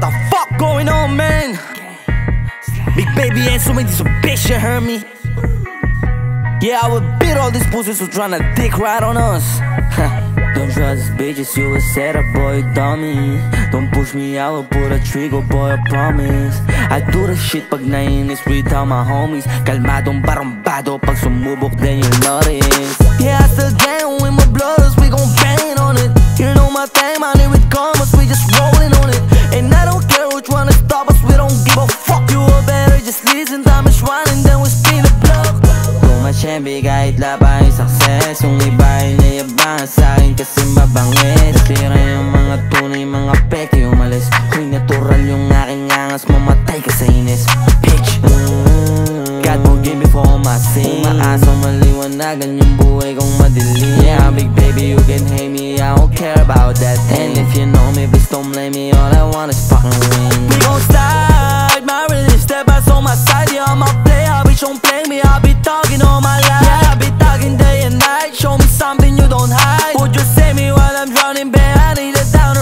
the fuck going on, man? Big baby ENZO MF, this a bitch, you heard me? Yeah, I would beat all these pussies who tryna dick right on us. Don't trust bitches, you a setup, boy, dummy. Don't push me, I will pull a trigger, boy, I promise. I do the shit pag nainis with all my homies. Kalmadong barambado, pag sumubok then you'll notice. Yeah, I still gang with my brothers, we gon' bang on it. You know my thing, man, here it comes, we just rolling on it. And I don't care which one to stop us, we don't give a fuck. You are better, just listen, time is running, then we spin the block. Siyempre kahit laba ay success, yung iba ay nayabangan sa'kin kasi mabangis. Tira yung mga tunay, mga peke umalis. Kung natural yung aking angas, mamatay ka sa inis. Bitch, God forgive me for my sin. Maasong maliwanagan yung buhay kong madilim. Yeah, big baby, you can hate me, I don't care about that thing. And if you know me, please don't blame me, all I want is fucking win. We gon' slide, my really step out on my side. Yeah, I'm a player, bitch, don't play me, I'll be talking all my life. Yeah, I be talking day and night. Show me something you don't hide. Would you save me while I'm drowning, babe? I need it down to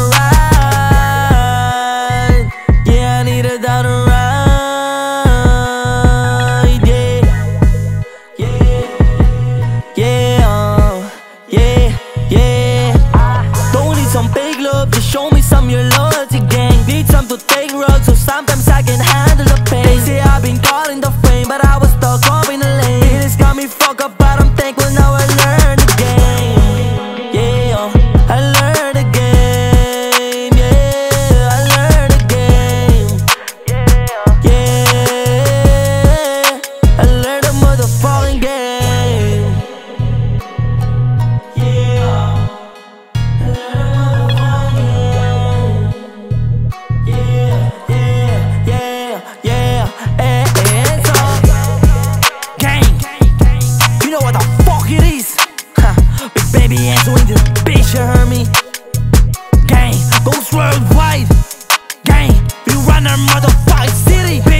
ride. Yeah, I need it down to ride. Yeah, yeah, yeah, yeah. Don't need some fake love, just show me some your loyalty, gang. Need some to take drugs, so sometimes I can handle the pain. They say I've been caught in the frame, but I was stuck up in the lane. Got me fucked up, but I'm thankful now I learned the game. Yeah, I learned the game. Yeah, I learned the game. Yeah, I learned the motherfucking game. Yeah, I learned the motherfucking game. Yeah, yeah, yeah, ENZO gang. You know what the fuck it is? Big baby ENZO in this bitch, you heard me? Gang, Ghostworldwide. Gang, we run our motherfucking city.